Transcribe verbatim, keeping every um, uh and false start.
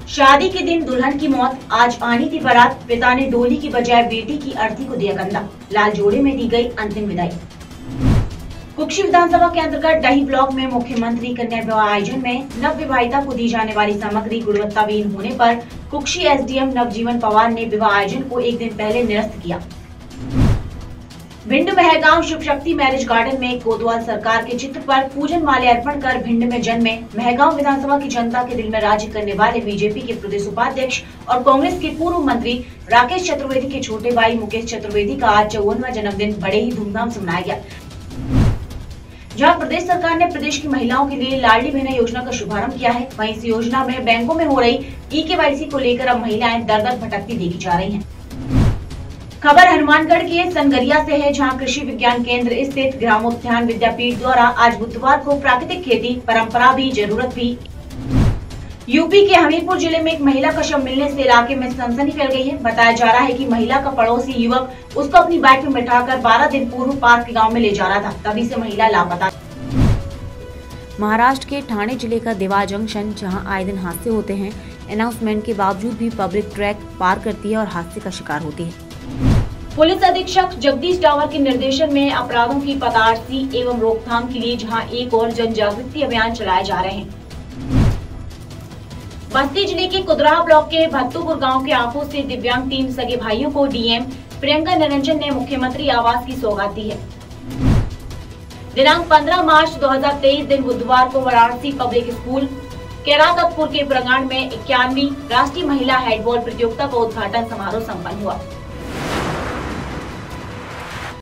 शादी के दिन दुल्हन की मौत, आज आनी थी बारात, पिता ने डोली की बजाय बेटी की अर्थी को दिया कंधा, लाल जोड़े में दी गई अंतिम विदाई। कुक्षी विधानसभा के अंतर्गत डही ब्लॉक में मुख्यमंत्री कन्या विवाह आयोजन में नव विवाहिता को दी जाने वाली सामग्री गुणवत्ताहीन होने पर कुक्षी एसडीएम नवजीवन पवार ने विवाह आयोजन को एक दिन पहले निरस्त किया। भिंड महगांव शिव शक्ति मैरिज गार्डन में कोतवाल सरकार के चित्र पर पूजन माले अर्पण कर भिंड में जन्मे महगांव विधानसभा की जनता के दिल में राज्य करने वाले बीजेपी के प्रदेश उपाध्यक्ष और कांग्रेस के पूर्व मंत्री राकेश चतुर्वेदी के छोटे भाई मुकेश चतुर्वेदी का आज चौवनवां जन्मदिन बड़े ही धूमधाम से मनाया गया। जहां प्रदेश सरकार ने प्रदेश की महिलाओं के लिए लाडली बहना योजना का शुभारंभ किया है, वहीं इस योजना में बैंकों में हो रही ई केवाईसी को लेकर अब महिलाएं दर दर भटकती देखी जा रही हैं। खबर हनुमानगढ़ के सनगरिया से है, जहां कृषि विज्ञान केंद्र स्थित ग्रामोत्थान विद्यापीठ द्वारा आज बुधवार को प्राकृतिक खेती, परंपरा भी जरूरत भी। यूपी के हमीरपुर जिले में एक महिला का शव मिलने से इलाके में सनसनी फैल गई है। बताया जा रहा है कि महिला का पड़ोसी युवक उसको अपनी बाइक में बिठाकर बारह दिन पूर्व पास के गाँव में ले जा रहा था, तभी से महिला लापता। महाराष्ट्र के ठाणे जिले का देवा जंक्शन, जहां आए दिन हादसे होते हैं, अनाउंसमेंट के बावजूद भी पब्लिक ट्रैक पार करती है और हादसे का शिकार होती है। पुलिस अधीक्षक जगदीश डावर के निर्देशन में अपराधों की पताड़सी एवं रोकथाम के लिए जहां एक और जन जागृति अभियान चलाए जा रहे हैं। बस्ती जिले के कुदराहा ब्लॉक के भत्तूपुर गांव के आंखों से दिव्यांग तीन सगे भाइयों को डीएम प्रियंका निरंजन ने मुख्यमंत्री आवास की सौगात दी है। दिनांक पंद्रह मार्च दो हजार तेईस दिन बुधवार को वाराणसी पब्लिक स्कूल केरातपुर के प्रांगण में इक्यानवीं राष्ट्रीय महिला हैंडबॉल प्रतियोगिता का उद्घाटन समारोह संपन्न हुआ।